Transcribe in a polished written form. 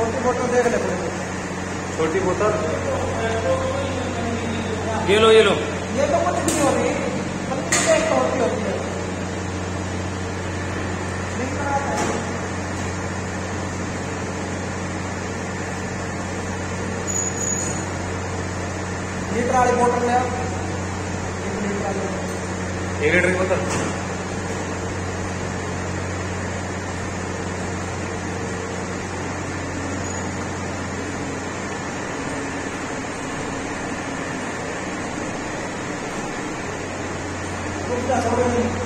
छोटी बोतल देख ले पहले। छोटी बोतल ये लो ये लो। ये तो कुछ नहीं होगी, एक तो होती होती है। लीटर वाली बोतल ले, 1 लीटर वाली। 1 लीटर की बोतल। कुछ